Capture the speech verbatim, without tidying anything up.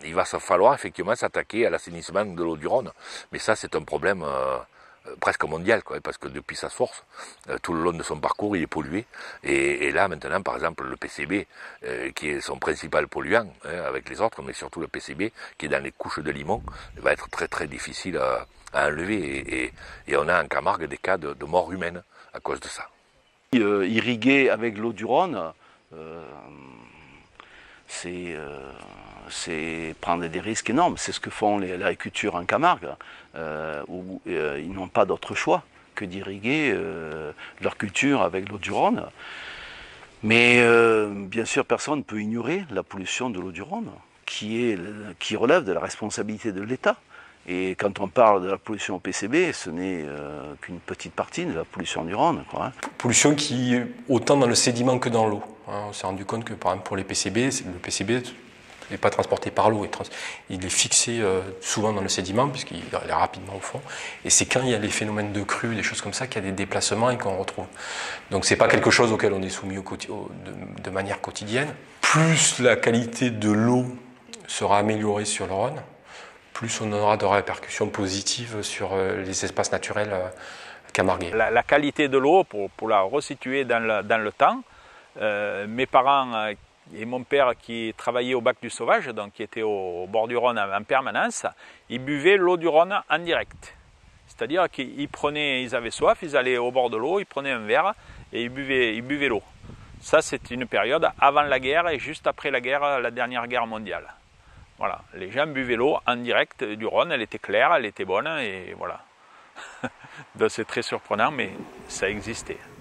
il va falloir effectivement s'attaquer à l'assainissement de l'eau du Rhône. Mais ça, c'est un problème euh, presque mondial, quoi, parce que depuis sa source, euh, tout le long de son parcours, il est pollué. Et, et là, maintenant, par exemple, le P C B, euh, qui est son principal polluant, hein, avec les autres, mais surtout le P C B, qui est dans les couches de limon, va être très très difficile à, à enlever. Et, et, et on a en Camargue des cas de, de mort humaine à cause de ça. Euh, irriguer avec l'eau du Rhône, euh, c'est euh, prendre des risques énormes. C'est ce que font l'agriculture en Camargue, euh, où euh, ils n'ont pas d'autre choix que d'irriguer euh, leur culture avec l'eau du Rhône. Mais euh, bien sûr, personne ne peut ignorer la pollution de l'eau du Rhône, qui, est, qui relève de la responsabilité de l'État. Et quand on parle de la pollution au P C B, ce n'est euh, qu'une petite partie de la pollution du Rhône, quoi, hein. Pollution qui est autant dans le sédiment que dans l'eau. Hein. On s'est rendu compte que par exemple pour les P C B, le P C B n'est pas transporté par l'eau, il est fixé euh, souvent dans le sédiment puisqu'il est rapidement au fond. Et c'est quand il y a les phénomènes de crue, des choses comme ça, qu'il y a des déplacements et qu'on retrouve. Donc c'est pas quelque chose auquel on est soumis au, au, de, de manière quotidienne. Plus la qualité de l'eau sera améliorée sur le Rhône, plus on aura de répercussions positives sur les espaces naturels camarguais. La, la qualité de l'eau, pour, pour la resituer dans le, dans le temps, euh, mes parents et mon père qui travaillait au bac du Sauvage, donc qui était au, au bord du Rhône en, en permanence, ils buvaient l'eau du Rhône en direct. C'est-à-dire qu'ils prenaient, ils avaient soif, ils allaient au bord de l'eau, ils prenaient un verre et ils buvaient, ils buvaient l'eau. Ça, c'est une période avant la guerre et juste après la guerre, la dernière guerre mondiale. Voilà, les gens buvaient l'eau en direct du Rhône, elle était claire, elle était bonne, et voilà. Donc c'est très surprenant, mais ça existait.